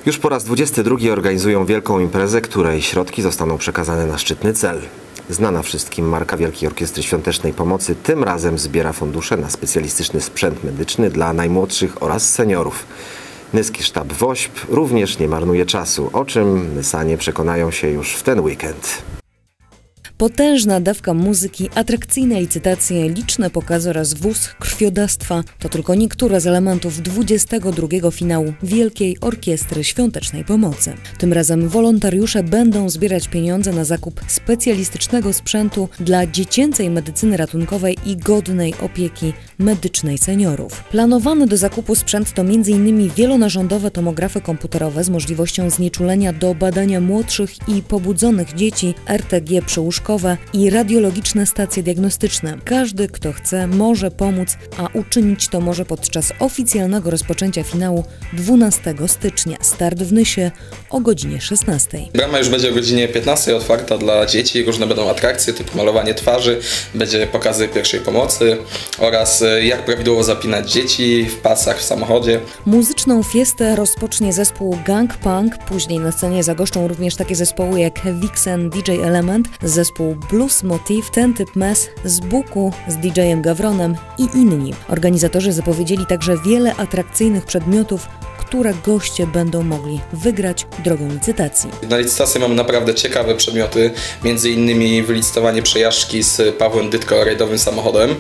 Już po raz 22 organizują wielką imprezę, której środki zostaną przekazane na szczytny cel. Znana wszystkim marka Wielkiej Orkiestry Świątecznej Pomocy tym razem zbiera fundusze na specjalistyczny sprzęt medyczny dla najmłodszych oraz seniorów. Nyski sztab WOŚP również nie marnuje czasu, o czym Nysanie przekonają się już w ten weekend. Potężna dawka muzyki, atrakcyjne licytacje, liczne pokazy oraz wóz krwiodawstwa to tylko niektóre z elementów 22. finału Wielkiej Orkiestry Świątecznej Pomocy. Tym razem wolontariusze będą zbierać pieniądze na zakup specjalistycznego sprzętu dla dziecięcej medycyny ratunkowej i godnej opieki medycznej seniorów. Planowany do zakupu sprzęt to m.in. wielonarządowe tomografy komputerowe z możliwością znieczulenia do badania młodszych i pobudzonych dzieci, RTG przyłóżkowe i radiologiczne stacje diagnostyczne. Każdy, kto chce, może pomóc, a uczynić to może podczas oficjalnego rozpoczęcia finału 12 stycznia. Start w Nysie o godzinie 16. Brama już będzie o godzinie 15 otwarta dla dzieci. Różne będą atrakcje typu malowanie twarzy, będzie pokazy pierwszej pomocy oraz jak prawidłowo zapinać dzieci w pasach w samochodzie. Muzyczną fiestę rozpocznie zespół Gang Punk. Później na scenie zagoszczą również takie zespoły jak Vixen, DJ Element, zespół Blues Motif, Ten Typ Mess, z Buku z DJ-em Gawronem i inni. Organizatorzy zapowiedzieli także wiele atrakcyjnych przedmiotów, które goście będą mogli wygrać drogą licytacji. Na licytacji mamy naprawdę ciekawe przedmioty, między innymi wylicytowanie przejażdżki z Pawłem Dytko rajdowym samochodem,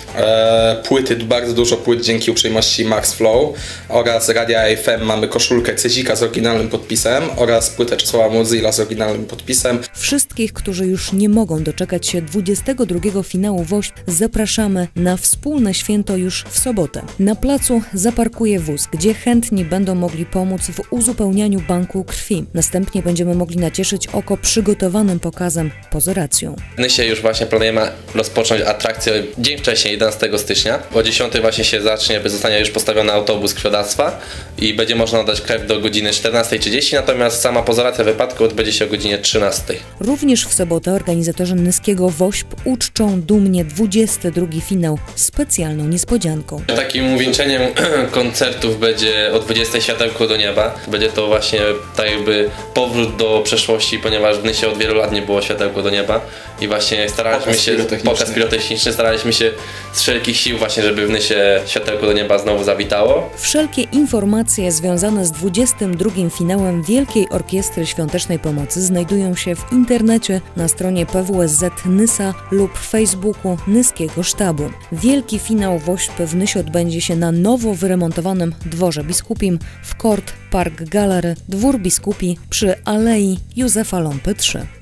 płyty, bardzo dużo płyt dzięki uprzejmości Max Flow oraz Radia FM mamy koszulkę Cezika z oryginalnym podpisem oraz płytę Czesława Mozilla z oryginalnym podpisem. Wszystkich, którzy już nie mogą doczekać się 22. finału WOŚP, zapraszamy na wspólne święto już w sobotę. Na placu zaparkuje wóz, gdzie chętni będą mogli pomóc w uzupełnianiu banku krwi. Następnie będziemy mogli nacieszyć oko przygotowanym pokazem pozoracją. W Nysie już właśnie planujemy rozpocząć atrakcję dzień wcześniej, 11 stycznia. O 10 właśnie się zacznie, zostanie już postawiony autobus krwiodawstwa i będzie można oddać krew do godziny 14:30, natomiast sama pozoracja wypadku odbędzie się o godzinie 13. Również w sobotę organizatorzy Nyskiego WOŚP uczczą dumnie 22. finał specjalną niespodzianką. Takim uwieńczeniem koncertów będzie o 20 światełko do nieba. Będzie to właśnie tak jakby powrót do przeszłości, ponieważ w Nysie od wielu lat nie było światełko do nieba i właśnie pokaz pirotechniczny, staraliśmy się z wszelkich sił właśnie, żeby w Nysie światełko do nieba znowu zawitało. Wszelkie informacje związane z 22. finałem Wielkiej Orkiestry Świątecznej Pomocy znajdują się w internecie na stronie PWSZ Nysa lub Facebooku Nyskiego Sztabu. Wielki finał WOŚP w Nysie odbędzie się na nowo wyremontowanym Dworze Biskupim w Kort Park Gallery, Dwór Biskupi przy Alei Józefa Ląpy 3.